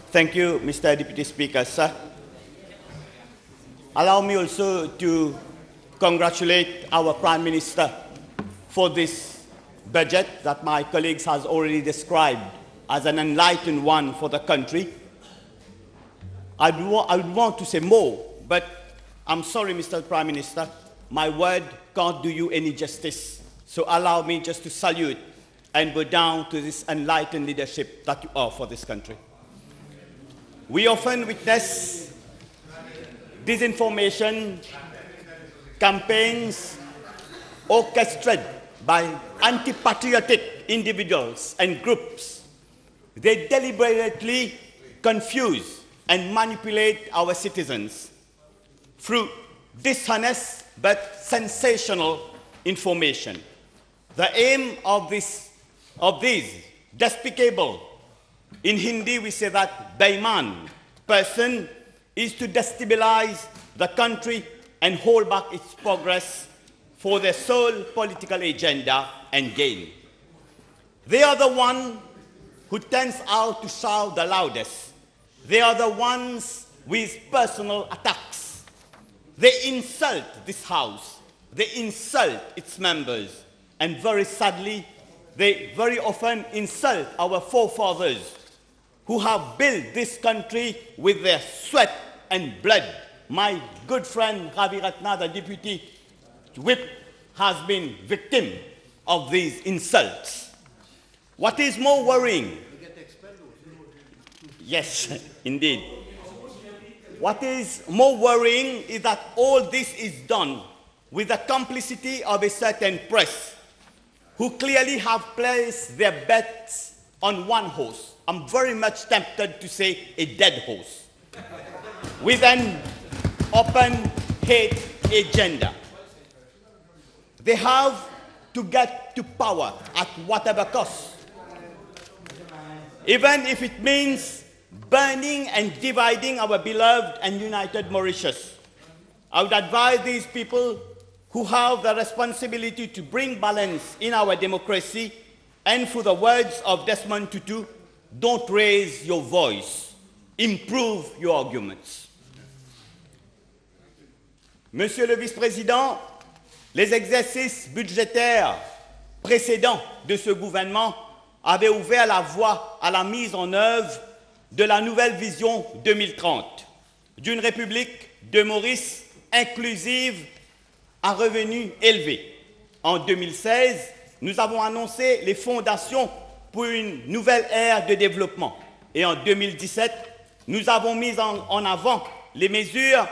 Thank you, Mr. Deputy Speaker, sir. Allow me also to congratulate our Prime Minister for this budget that my colleagues has already described as an enlightened one for the country. I would want to say more, but I'm sorry, Mr. Prime Minister, my word can't do you any justice. So allow me just to salute and bow down to this enlightened leadership that you are for this country. We often witness disinformation campaigns orchestrated by anti-patriotic individuals and groups. They deliberately confuse and manipulate our citizens through dishonest but sensational information. The aim of these despicable, in Hindi we say that Beiman person, is to destabilize the country and hold back its progress for their sole political agenda and gain. They are the one who tends out to shout the loudest. They are the ones with personal attacks. They insult this House. They insult its members. And very sadly, they very often insult our forefathers who have built this country with their sweat and blood. My good friend Ravi Ratna, the Deputy Whip, has been victim of these insults. What is more worrying? Yes, indeed. What is more worrying is that all this is done with the complicity of a certain press who clearly have placed their bets on one horse. I'm very much tempted to say a dead horse, with an open hate agenda. They have to get to power at whatever cost, even if it means burning and dividing our beloved and united Mauritius. I would advise these people who have the responsibility to bring balance in our democracy, and through the words of Desmond Tutu, don't raise your voice, improve your arguments. Monsieur le Vice-président, les exercices budgétaires précédents de ce gouvernement avaient ouvert la voie à la mise en œuvre de la nouvelle vision 2030, d'une République de Maurice inclusive à revenus élevés. En 2016, nous avons annoncé les fondations pour une nouvelle ère de développement. Et en 2017, nous avons mis en avant les mesures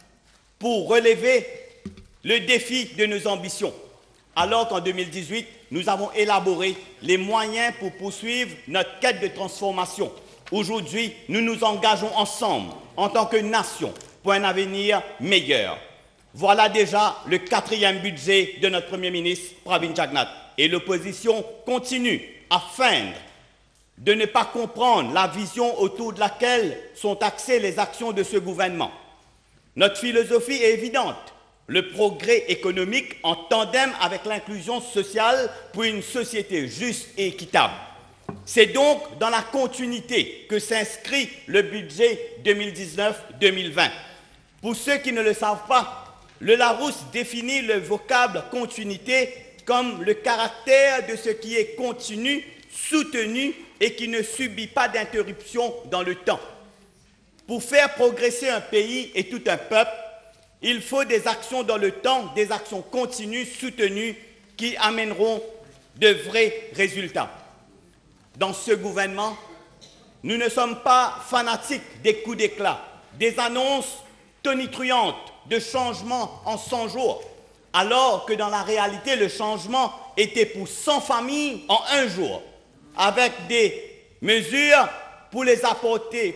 pour relever le défi de nos ambitions. Alors qu'en 2018, nous avons élaboré les moyens pour poursuivre notre quête de transformation. Aujourd'hui, nous nous engageons ensemble, en tant que nation, pour un avenir meilleur. Voilà déjà le 4e budget de notre Premier ministre, Pravin Jagnnath. Et l'opposition continue à feindre de ne pas comprendre la vision autour de laquelle sont axées les actions de ce gouvernement. Notre philosophie est évidente. Le progrès économique en tandem avec l'inclusion sociale pour une société juste et équitable. C'est donc dans la continuité que s'inscrit le budget 2019-2020. Pour ceux qui ne le savent pas, le Larousse définit le vocable continuité comme le caractère de ce qui est continu, soutenu et qui ne subit pas d'interruption dans le temps. Pour faire progresser un pays et tout un peuple, il faut des actions dans le temps, des actions continues, soutenues, qui amèneront de vrais résultats. Dans ce gouvernement, nous ne sommes pas fanatiques des coups d'éclat, des annonces tonitruantes de changement en 100 jours, alors que dans la réalité, le changement était pour 100 familles en un jour, avec des mesures pour les apporter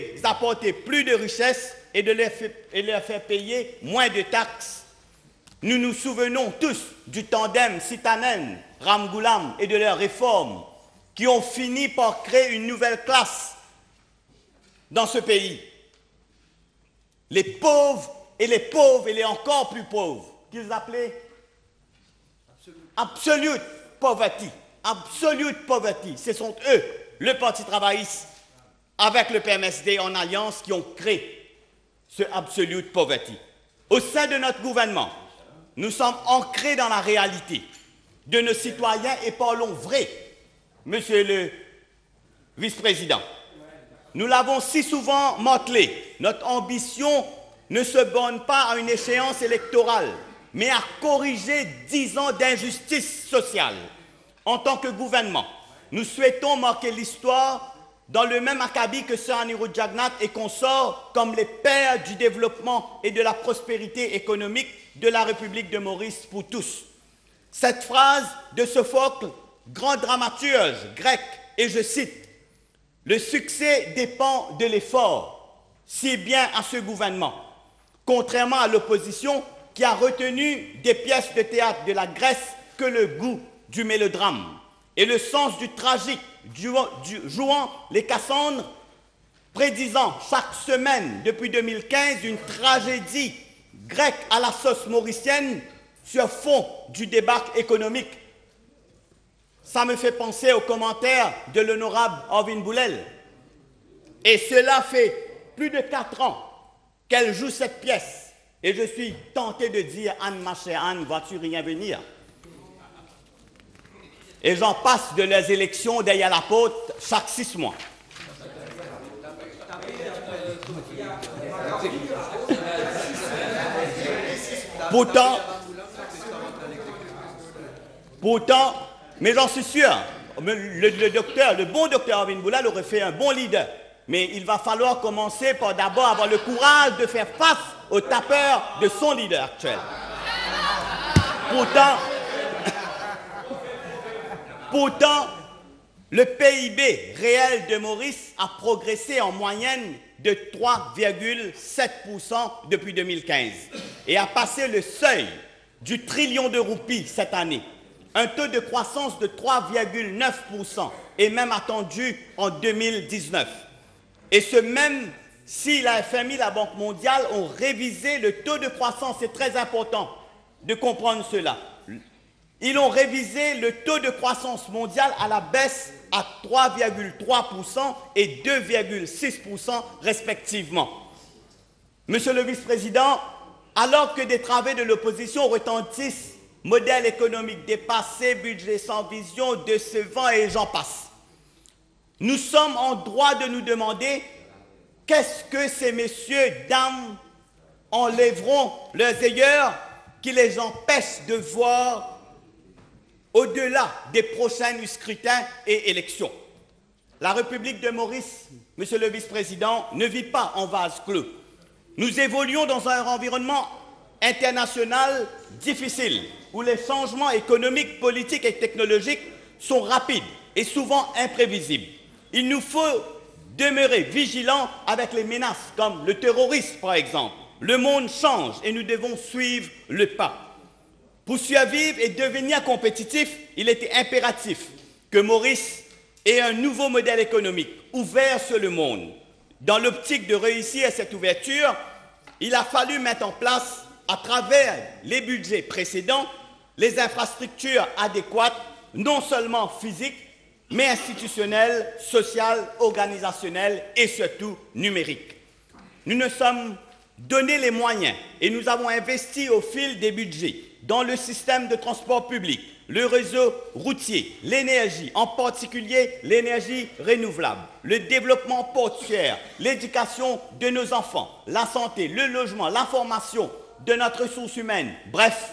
plus de richesses et de leur faire payer moins de taxes. Nous nous souvenons tous du tandem Sitanen, Ramgoolam et de leurs réformes qui ont fini par créer une nouvelle classe dans ce pays. Les pauvres et les encore plus pauvres, qu'ils appelaient absolute poverty. Absolute poverty. Ce sont eux, le Parti travailliste, avec le PMSD en alliance qui ont créé ce absolute poverty. Au sein de notre gouvernement, nous sommes ancrés dans la réalité de nos citoyens et parlons vrai, Monsieur le vice-président. Nous l'avons si souvent martelé. Notre ambition ne se borne pas à une échéance électorale, mais à corriger 10 ans d'injustice sociale. En tant que gouvernement, nous souhaitons marquer l'histoire dans le même acabit que Sir Anirudh Jagannath et consorts comme les pères du développement et de la prospérité économique de la République de Maurice pour tous. Cette phrase de Sophocle, grand dramaturge grec, et je cite, « Le succès dépend de l'effort, si bien à ce gouvernement, contrairement à l'opposition qui a retenu des pièces de théâtre de la Grèce que le goût du mélodrame et le sens du tragique, jouant les Cassandres, prédisant chaque semaine depuis 2015 une tragédie grecque à la sauce mauricienne sur fond du débat économique. Ça me fait penser aux commentaires de l'honorable Arvin Boulel. Et cela fait plus de 4 ans qu'elle joue cette pièce. Et je suis tenté de dire, Anne, ma chère Anne, vois-tu rien venir? Et j'en passe de leurs élections derrière la porte chaque 6 mois. Pourtant, mais j'en suis sûr, le bon docteur Arvin Boulel aurait fait un bon leader. Mais il va falloir commencer par d'abord avoir le courage de faire face aux tapeurs de son leader actuel. Pourtant, le PIB réel de Maurice a progressé en moyenne de 3,7% depuis 2015 et a passé le seuil du trillion de roupies cette année. Un taux de croissance de 3,9% est même attendu en 2019. Et ce même si la FMI, la Banque mondiale ont révisé le taux de croissance, c'est très important de comprendre cela. Ils ont révisé le taux de croissance mondial à la baisse à 3,3% et 2,6% respectivement. Monsieur le vice-président, alors que des travées de l'opposition retentissent, modèle économique dépassé, budget sans vision, décevant et j'en passe, nous sommes en droit de nous demander qu'est-ce que ces messieurs, dames, enlèveront leurs ailleurs qui les empêchent de voir au-delà des prochains scrutins et élections. La République de Maurice, Monsieur le vice-président, ne vit pas en vase clos. Nous évoluons dans un environnement international difficile, où les changements économiques, politiques et technologiques sont rapides et souvent imprévisibles. Il nous faut demeurer vigilants avec les menaces comme le terrorisme, par exemple. Le monde change et nous devons suivre le pas. Pour survivre et devenir compétitif, il était impératif que Maurice ait un nouveau modèle économique ouvert sur le monde. Dans l'optique de réussir cette ouverture, il a fallu mettre en place, à travers les budgets précédents, les infrastructures adéquates, non seulement physiques, mais institutionnelles, sociales, organisationnelles et surtout numériques. Nous nous sommes donné les moyens et nous avons investi au fil des budgets dans le système de transport public, le réseau routier, l'énergie, en particulier l'énergie renouvelable, le développement portuaire, l'éducation de nos enfants, la santé, le logement, la formation de notre ressource humaine. Bref,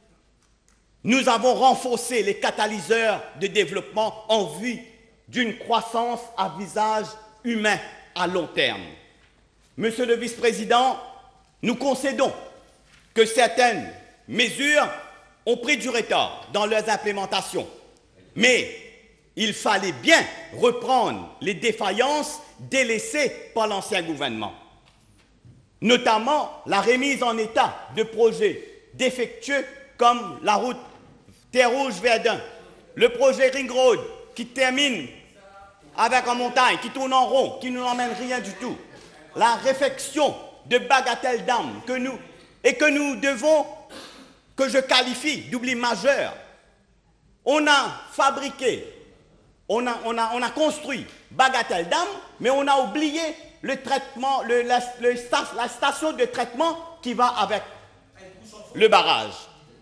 nous avons renforcé les catalyseurs de développement en vue d'une croissance à visage humain à long terme. Monsieur le vice-président, nous concédons que certaines mesures ont pris du retard dans leurs implémentations, mais il fallait bien reprendre les défaillances délaissées par l'ancien gouvernement, notamment la remise en état de projets défectueux comme la route Terre-Rouge-Verdun, le projet Ring Road qui termine avec en montagne, qui tourne en rond, qui ne nous emmène rien du tout, la réfection de bagatelles d'âme que nous devons, que je qualifie d'oubli majeur. On a fabriqué on a construit Bagatelle Dam, mais on a oublié le traitement, la station de traitement qui va avec le barrage.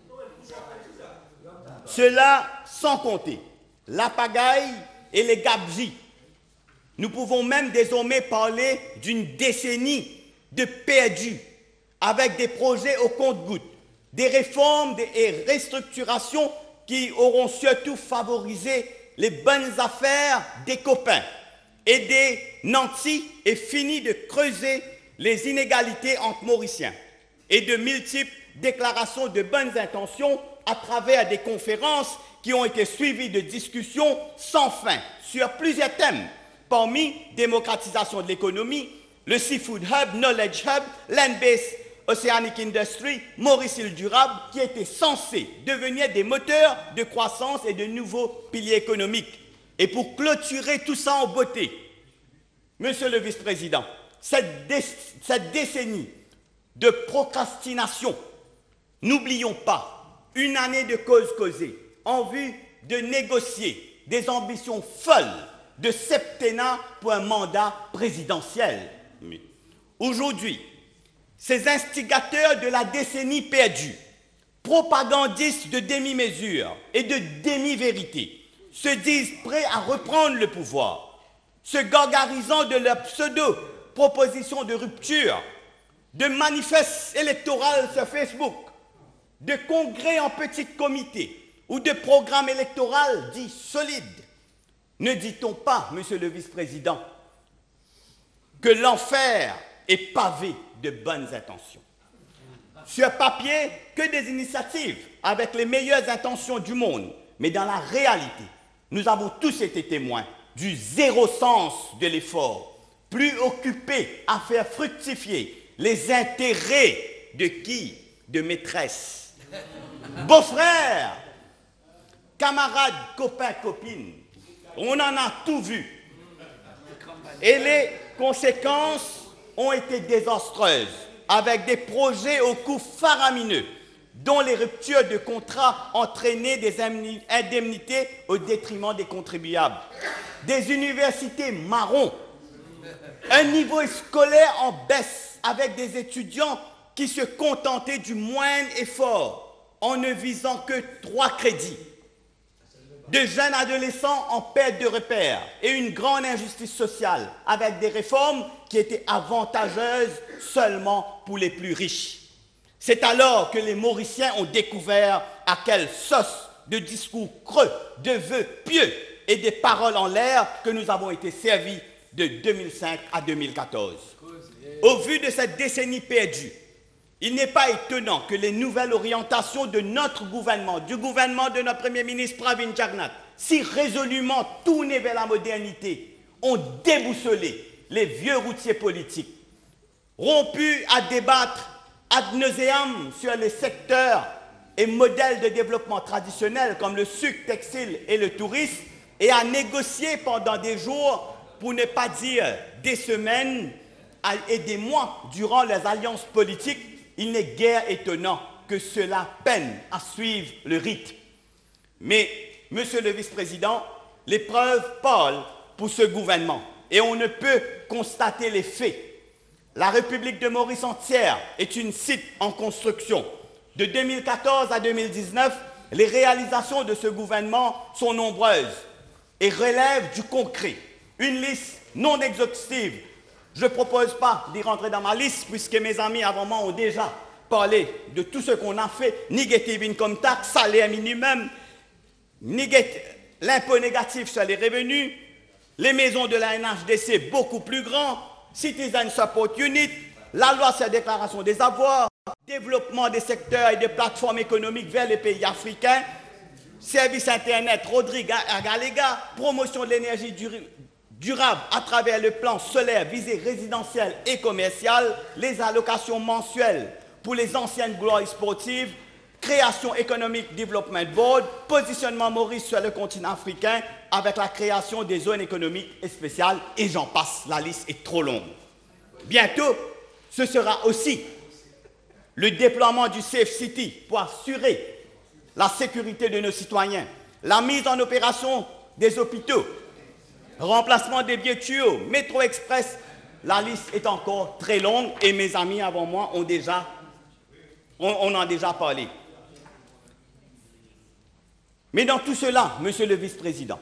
Cela sans compter la pagaille et les gabegies. Nous pouvons même désormais parler d'une décennie de perdus avec des projets au compte-gouttes, des réformes et restructurations qui auront surtout favorisé les bonnes affaires des copains et des nantis et fini de creuser les inégalités entre Mauriciens et de multiples déclarations de bonnes intentions à travers des conférences qui ont été suivies de discussions sans fin sur plusieurs thèmes, parmi démocratisation de l'économie, le Seafood Hub, Knowledge Hub, Land-Based Oceanic Industry, Maurice île durable, qui étaient censés devenir des moteurs de croissance et de nouveaux piliers économiques. Et pour clôturer tout ça en beauté, Monsieur le Vice-président, cette décennie de procrastination, n'oublions pas une année de cause causée en vue de négocier des ambitions folles de septennat pour un mandat présidentiel. Aujourd'hui, ces instigateurs de la décennie perdue, propagandistes de demi-mesure et de demi-vérité, se disent prêts à reprendre le pouvoir, se gargarisant de leur pseudo-proposition de rupture, de manifestes électoraux sur Facebook, de congrès en petit comité ou de programmes électoraux dits solides. Ne dit-on pas, Monsieur le Vice-président, que l'enfer est pavé de bonnes intentions? Sur papier, que des initiatives avec les meilleures intentions du monde, mais dans la réalité, nous avons tous été témoins du zéro sens de l'effort, plus occupés à faire fructifier les intérêts de qui? De maîtresse. Beaux-frères, camarades, copains, copines, on en a tout vu. Et les conséquences ont été désastreuses, avec des projets au coût faramineux, dont les ruptures de contrats entraînaient des indemnités au détriment des contribuables, des universités marrons, un niveau scolaire en baisse, avec des étudiants qui se contentaient du moindre effort en ne visant que 3 crédits, de jeunes adolescents en perte de repères et une grande injustice sociale avec des réformes qui étaient avantageuses seulement pour les plus riches. C'est alors que les Mauriciens ont découvert à quelle sauce de discours creux, de vœux pieux et des paroles en l'air que nous avons été servis de 2005 à 2014. Au vu de cette décennie perdue, il n'est pas étonnant que les nouvelles orientations de notre gouvernement, du gouvernement de notre Premier ministre Pravin Jagnnath, si résolument tournées vers la modernité, ont déboussolé les vieux routiers politiques, rompus à débattre ad nauseam sur les secteurs et modèles de développement traditionnels comme le sucre, textile et le tourisme, et à négocier pendant des jours, pour ne pas dire des semaines et des mois durant les alliances politiques. Il n'est guère étonnant que cela peine à suivre le rythme. Mais, Monsieur le Vice-président, les preuves parlent pour ce gouvernement et on ne peut constater les faits. La République de Maurice entière est une site en construction. De 2014 à 2019, les réalisations de ce gouvernement sont nombreuses et relèvent du concret. Une liste non exhaustive. Je ne propose pas d'y rentrer dans ma liste puisque mes amis avant moi ont déjà parlé de tout ce qu'on a fait. Negative income tax, salaire minimum, l'impôt négatif sur les revenus, les maisons de la NHDC beaucoup plus grands, Citizen Support Unit, la loi sur la déclaration des avoirs, développement des secteurs et des plateformes économiques vers les pays africains, service Internet Rodrigue Galega, promotion de l'énergie durable à travers le plan solaire visé résidentiel et commercial, les allocations mensuelles pour les anciennes gloires sportives, création économique Development Board, positionnement Maurice sur le continent africain avec la création des zones économiques spéciales et j'en passe, la liste est trop longue. Bientôt, ce sera aussi le déploiement du Safe City pour assurer la sécurité de nos citoyens, la mise en opération des hôpitaux remplacement des vieux tuyaux, métro express, la liste est encore très longue et mes amis avant moi ont on en a déjà parlé. Mais dans tout cela, Monsieur le Vice-président,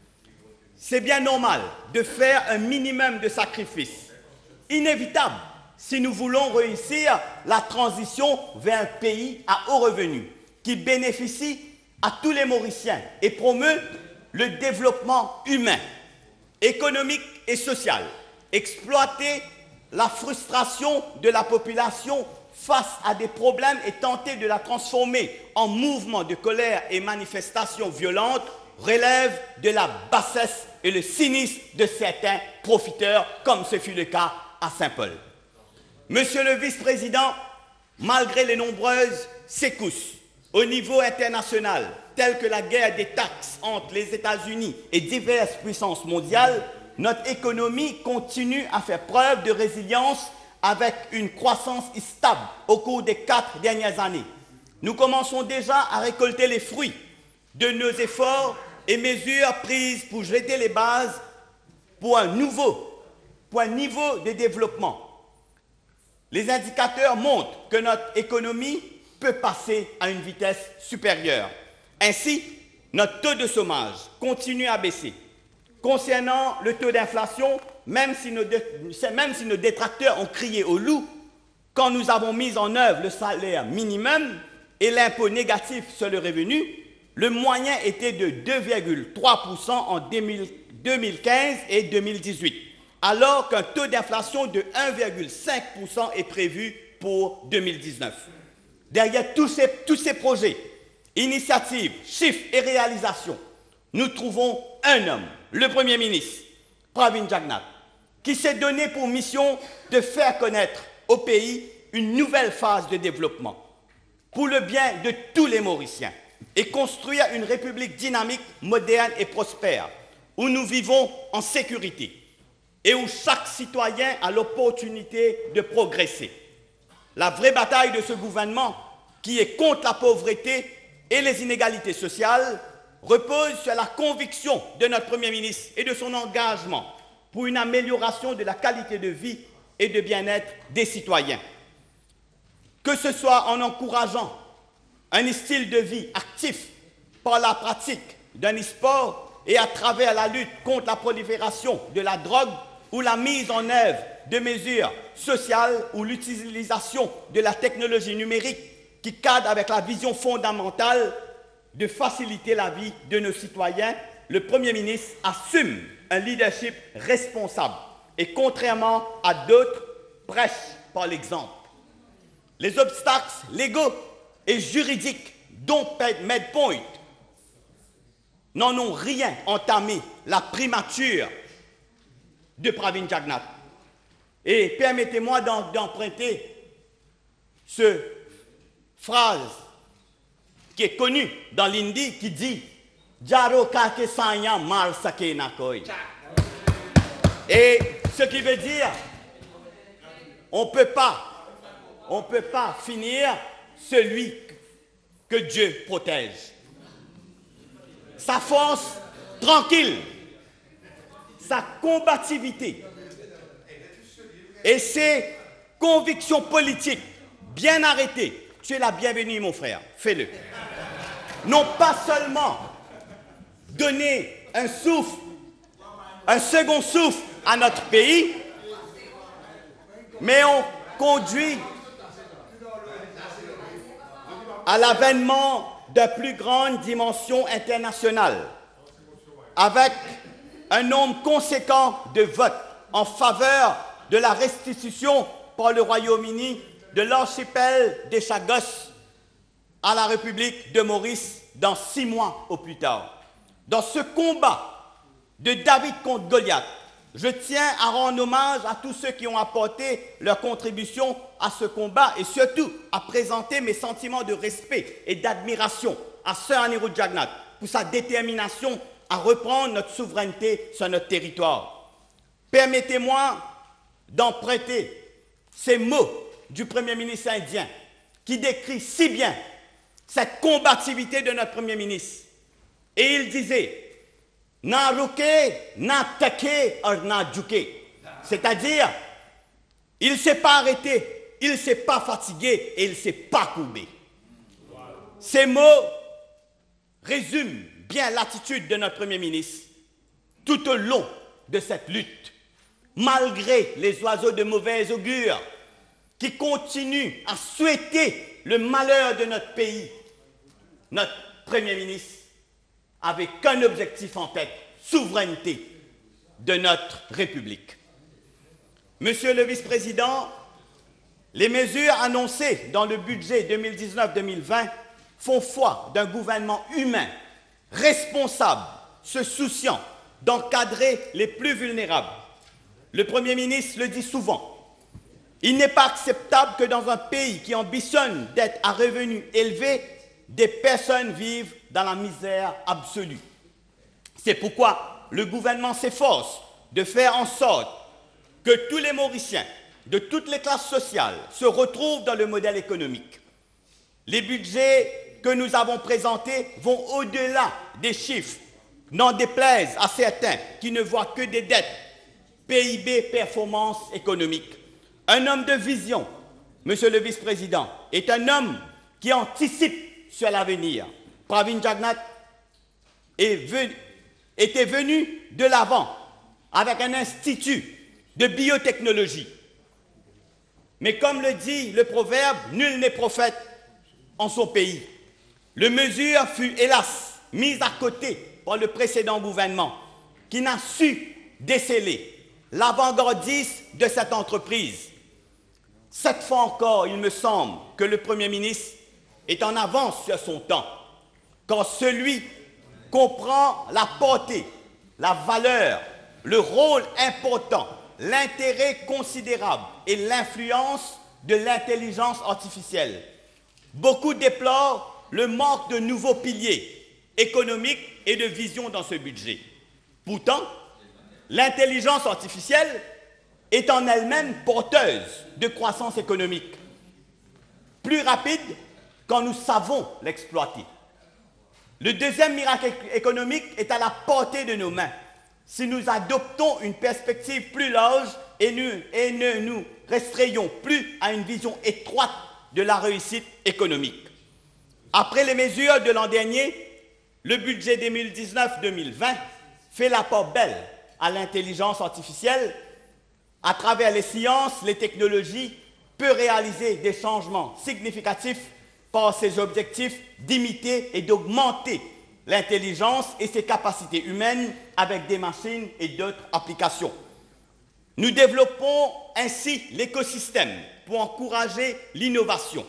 c'est bien normal de faire un minimum de sacrifices, inévitable si nous voulons réussir la transition vers un pays à haut revenu qui bénéficie à tous les Mauriciens et promeut le développement humain, économique et social. Exploiter la frustration de la population face à des problèmes et tenter de la transformer en mouvement de colère et manifestation violente relève de la bassesse et le cynisme de certains profiteurs, comme ce fut le cas à Saint-Paul. Monsieur le vice-président, malgré les nombreuses secousses au niveau international, telles que la guerre des taxes entre les États-Unis et diverses puissances mondiales, notre économie continue à faire preuve de résilience avec une croissance stable au cours des 4 dernières années. Nous commençons déjà à récolter les fruits de nos efforts et mesures prises pour jeter les bases pour un niveau de développement. Les indicateurs montrent que notre économie peut passer à une vitesse supérieure. Ainsi, notre taux de chômage continue à baisser. Concernant le taux d'inflation, même si nos détracteurs ont crié au loup, quand nous avons mis en œuvre le salaire minimum et l'impôt négatif sur le revenu, le moyen était de 2,3% en 2015 et 2018, alors qu'un taux d'inflation de 1,5% est prévu pour 2019. Derrière tous ces projets, initiatives, chiffres et réalisations, nous trouvons un homme, le Premier ministre, Pravin Jagnnath, qui s'est donné pour mission de faire connaître au pays une nouvelle phase de développement pour le bien de tous les Mauriciens et construire une république dynamique, moderne et prospère, où nous vivons en sécurité et où chaque citoyen a l'opportunité de progresser. La vraie bataille de ce gouvernement, qui est contre la pauvreté et les inégalités sociales, repose sur la conviction de notre Premier ministre et de son engagement pour une amélioration de la qualité de vie et de bien-être des citoyens. Que ce soit en encourageant un style de vie actif par la pratique d'un e-sport et à travers la lutte contre la prolifération de la drogue ou la mise en œuvre de mesures sociales ou l'utilisation de la technologie numérique qui cadre avec la vision fondamentale de faciliter la vie de nos citoyens, le Premier ministre assume un leadership responsable et, contrairement à d'autres, prêche par l'exemple. Les obstacles légaux et juridiques dont MedPoint n'en ont rien entamé la primature de Pravin Jagnnath. Et permettez-moi d'emprunter cette phrase qui est connue dans l'hindi qui dit Jaro kake sanya mal sake na koi. Et ce qui veut dire on ne peut pas finir celui que Dieu protège. Sa force tranquille, sa combativité et ses convictions politiques bien arrêtées. Tu es la bienvenue, mon frère, fais-le. N'ont pas seulement donné un souffle, un second souffle à notre pays, mais ont conduit à l'avènement de plus grande dimension internationale, avec un nombre conséquent de votes en faveur de la restitution par le Royaume-Uni de l'archipel des Chagos à la République de Maurice dans 6 mois au plus tard. Dans ce combat de David contre Goliath, je tiens à rendre hommage à tous ceux qui ont apporté leur contribution à ce combat et surtout à présenter mes sentiments de respect et d'admiration à Sir Anirudh Jagnnath pour sa détermination à reprendre notre souveraineté sur notre territoire. Permettez-moi d'emprunter ces mots du Premier ministre indien qui décrit si bien cette combativité de notre Premier ministre. Et il disait n'a roqué, n'a taqué, n'a juqué. C'est-à-dire, il ne s'est pas arrêté, il ne s'est pas fatigué et il ne s'est pas courbé. Ces mots résument bien l'attitude de notre Premier ministre tout au long de cette lutte, malgré les oiseaux de mauvais augure qui continuent à souhaiter le malheur de notre pays. Notre Premier ministre avait qu'un objectif en tête, souveraineté de notre République. Monsieur le vice-président, les mesures annoncées dans le budget 2019-2020 font foi d'un gouvernement humain, responsable, se souciant d'encadrer les plus vulnérables. Le Premier ministre le dit souvent, il n'est pas acceptable que dans un pays qui ambitionne d'être à revenus élevés, des personnes vivent dans la misère absolue. C'est pourquoi le gouvernement s'efforce de faire en sorte que tous les Mauriciens, de toutes les classes sociales, se retrouvent dans le modèle économique. Les budgets que nous avons présentés vont au-delà des chiffres, n'en déplaise à certains qui ne voient que des dettes, PIB, performance économique. Un homme de vision, monsieur le vice-président, est un homme qui anticipe sur l'avenir. Pravin Jagnnath était venu de l'avant avec un institut de biotechnologie. Mais comme le dit le proverbe, nul n'est prophète en son pays. Le mesure fut hélas mise à côté par le précédent gouvernement qui n'a su déceler l'avant-gardiste de cette entreprise. Cette fois encore, il me semble que le Premier ministre est en avance sur son temps, quand celui comprend la portée, la valeur, le rôle important, l'intérêt considérable et l'influence de l'intelligence artificielle. Beaucoup déplorent le manque de nouveaux piliers économiques et de vision dans ce budget. Pourtant, l'intelligence artificielle est en elle-même porteuse de croissance économique, plus rapide quand nous savons l'exploiter. Le deuxième miracle économique est à la portée de nos mains, si nous adoptons une perspective plus large et ne nous restreignons plus à une vision étroite de la réussite économique. Après les mesures de l'an dernier, le budget 2019-2020 fait la part belle à l'intelligence artificielle. À travers les sciences, les technologies, peut réaliser des changements significatifs par ses objectifs d'imiter et d'augmenter l'intelligence et ses capacités humaines avec des machines et d'autres applications. Nous développons ainsi l'écosystème pour encourager l'innovation.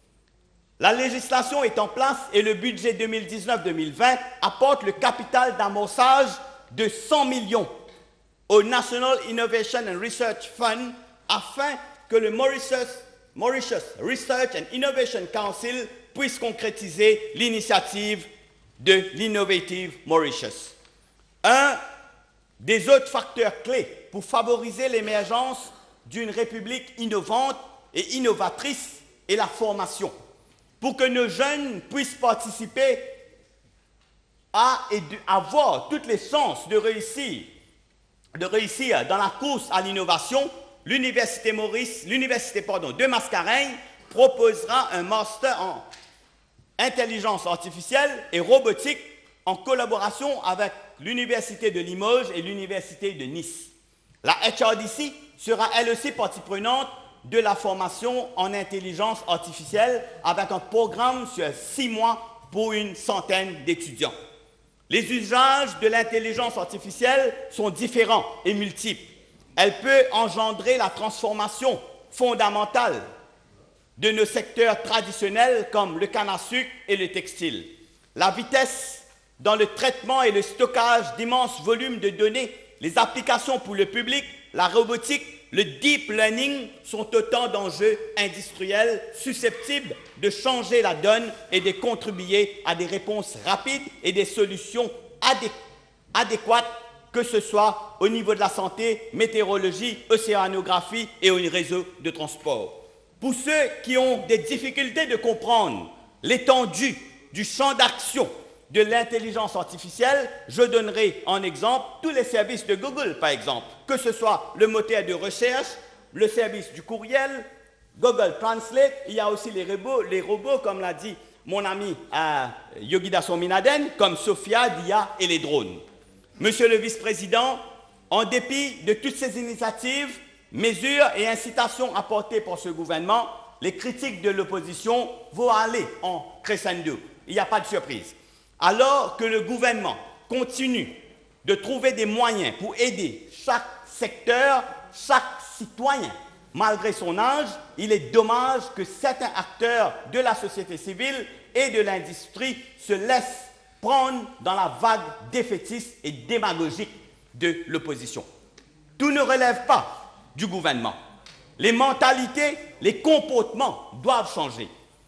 La législation est en place et le budget 2019-2020 apporte le capital d'amorçage de 100 millions au National Innovation and Research Fund afin que le Mauritius Research and Innovation Council puisse concrétiser l'initiative de l'Innovative Mauritius. Un des autres facteurs clés pour favoriser l'émergence d'une république innovante et innovatrice est la formation. Pour que nos jeunes puissent participer à et avoir toutes les chances de réussir dans la course à l'innovation, l'Université de Mascarenhs proposera un master en intelligence artificielle et robotique en collaboration avec l'Université de Limoges et l'Université de Nice. La HRDC sera elle aussi partie prenante de la formation en intelligence artificielle avec un programme sur 6 mois pour une centaine d'étudiants. Les usages de l'intelligence artificielle sont différents et multiples. Elle peut engendrer la transformation fondamentale de nos secteurs traditionnels comme le canne à sucre et le textile. La vitesse dans le traitement et le stockage d'immenses volumes de données, les applications pour le public, la robotique, le deep learning sont autant d'enjeux industriels susceptibles de changer la donne et de contribuer à des réponses rapides et des solutions adéquates, que ce soit au niveau de la santé, météorologie, océanographie et au réseau de transport. Pour ceux qui ont des difficultés de comprendre l'étendue du champ d'action de l'intelligence artificielle, je donnerai en exemple tous les services de Google, par exemple, que ce soit le moteur de recherche, le service du courriel, Google Translate, il y a aussi les robots comme l'a dit mon ami Yogida Sominaden, comme Sophia, Dia et les drones. Monsieur le vice-président, en dépit de toutes ces initiatives, mesures et incitations apportées par ce gouvernement, les critiques de l'opposition vont aller en crescendo. Il n'y a pas de surprise. Alors que le gouvernement continue de trouver des moyens pour aider chaque secteur, chaque citoyen, malgré son âge, il est dommage que certains acteurs de la société civile et de l'industrie se laissent prendre dans la vague défaitiste et démagogique de l'opposition. Tout ne relève pas du gouvernement. Les mentalités, les comportements doivent changer.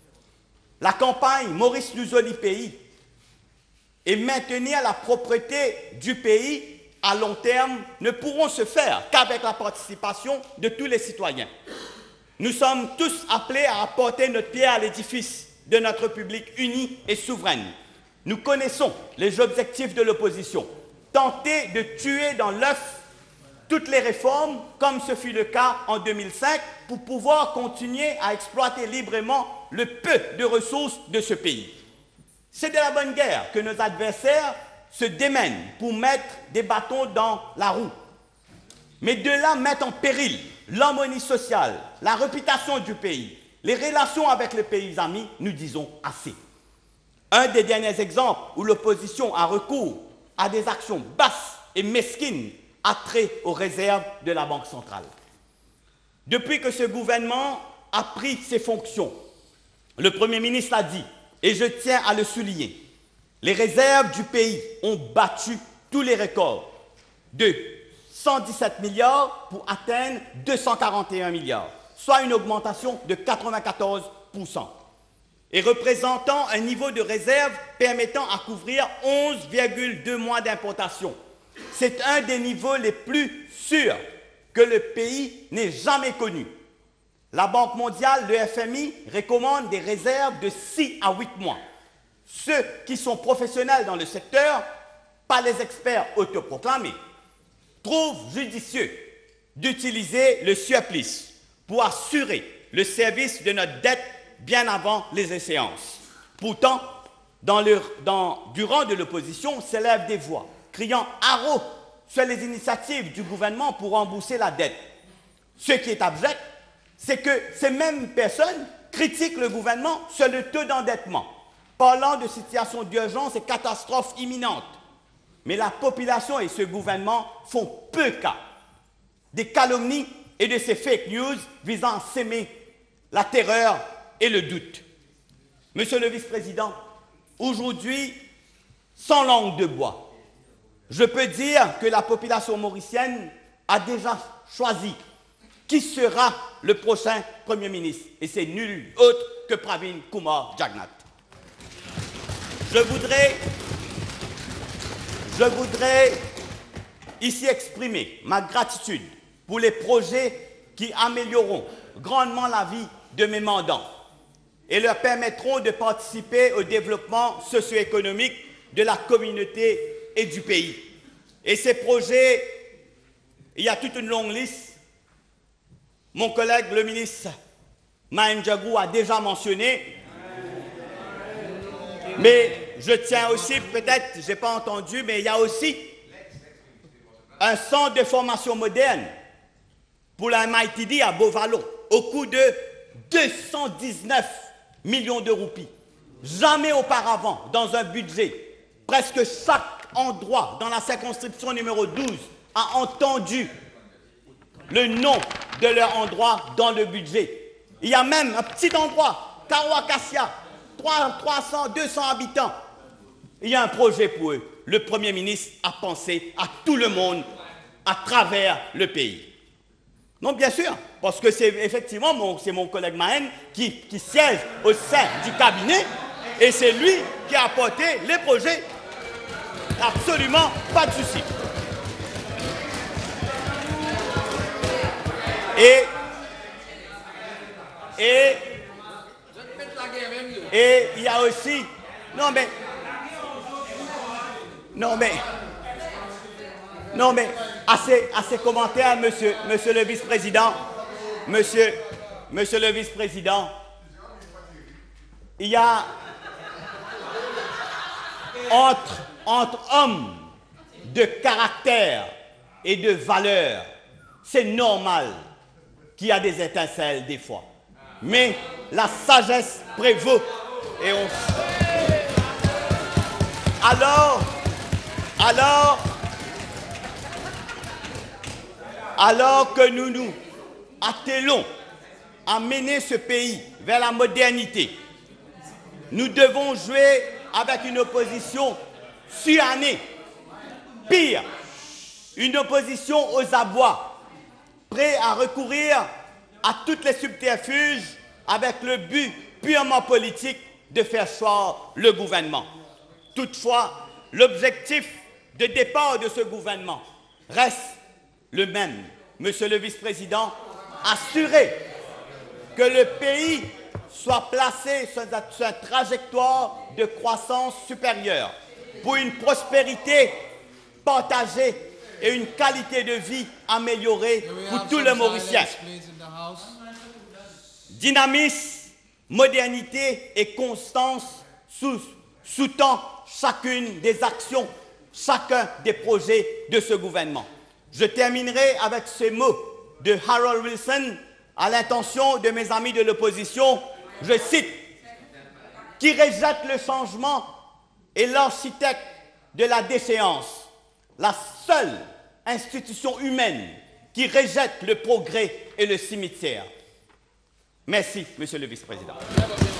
La campagne Maurice Lusoli Pays et maintenir la propreté du pays à long terme ne pourront se faire qu'avec la participation de tous les citoyens. Nous sommes tous appelés à apporter notre pierre à l'édifice de notre République unie et souveraine. Nous connaissons les objectifs de l'opposition. Tenter de tuer dans l'œuf toutes les réformes, comme ce fut le cas en 2005, pour pouvoir continuer à exploiter librement le peu de ressources de ce pays. C'est de la bonne guerre que nos adversaires se démènent pour mettre des bâtons dans la roue. Mais de là mettre en péril l'harmonie sociale, la réputation du pays, les relations avec les pays amis, nous disons assez. Un des derniers exemples où l'opposition a recours à des actions basses et mesquines a trait aux réserves de la Banque centrale. Depuis que ce gouvernement a pris ses fonctions, le Premier ministre l'a dit, et je tiens à le souligner, les réserves du pays ont battu tous les records de 117 milliards pour atteindre 241 milliards, soit une augmentation de 94%, et représentant un niveau de réserve permettant à couvrir 11,2 mois d'importation. C'est un des niveaux les plus sûrs que le pays n'ait jamais connus. La Banque mondiale, le FMI, recommande des réserves de 6 à 8 mois. Ceux qui sont professionnels dans le secteur, pas les experts autoproclamés, trouvent judicieux d'utiliser le surplus pour assurer le service de notre dette bien avant les échéances. Pourtant, du rang de l'opposition s'élèvent des voix criant haro sur les initiatives du gouvernement pour rembourser la dette. Ce qui est abject, c'est que ces mêmes personnes critiquent le gouvernement sur le taux d'endettement, parlant de situation d'urgence et catastrophe imminente. Mais la population et ce gouvernement font peu cas des calomnies et de ces fake news visant à s'aimer la terreur et le doute. Monsieur le vice-président, aujourd'hui, sans langue de bois, je peux dire que la population mauricienne a déjà choisi qui sera le prochain Premier ministre. Et c'est nul autre que Pravin Kumar Jagnat. Je voudrais ici exprimer ma gratitude pour les projets qui amélioreront grandement la vie de mes mandants et leur permettront de participer au développement socio-économique de la communauté et du pays. Et ces projets, il y a toute une longue liste. Mon collègue, le ministre Mahem Djagou, a déjà mentionné. Mais je tiens aussi, peut-être, je n'ai pas entendu, mais il y a aussi un centre de formation moderne pour la MITD à Beauvallon, au coût de 219 millions de roupies. Jamais auparavant, dans un budget, presque chaque endroit dans la circonscription numéro 12 a entendu le nom de leur endroit dans le budget. Il y a même un petit endroit, Kawakassia, 300, 200 habitants. Il y a un projet pour eux. Le Premier ministre a pensé à tout le monde à travers le pays. Non, bien sûr, parce que c'est effectivement mon collègue Mahen qui siège au sein du cabinet et c'est lui qui a apporté les projets. Absolument pas de souci. Et il y a aussi... Non, mais Non mais assez commentaires, monsieur le vice-président. Monsieur le vice-président, il y a entre hommes de caractère et de valeur, c'est normal qu'il y a des étincelles des fois. Mais la sagesse prévaut et on... Alors que nous nous attelons à mener ce pays vers la modernité, nous devons jouer avec une opposition suannée, pire, une opposition aux abois, prête à recourir à toutes les subterfuges avec le but purement politique de faire choir le gouvernement. Toutefois, l'objectif de départ de ce gouvernement reste le même, monsieur le vice-président, assurer que le pays soit placé sur une trajectoire de croissance supérieure pour une prospérité partagée et une qualité de vie améliorée pour tous les Mauriciens. Dynamisme, modernité et constance sous-tend chacune des actions, chacun des projets de ce gouvernement. Je terminerai avec ces mots de Harold Wilson à l'intention de mes amis de l'opposition. Je cite, « Qui rejette le changement est l'architecte de la déchéance, la seule institution humaine qui rejette le progrès et le cimetière. » Merci, monsieur le vice-président.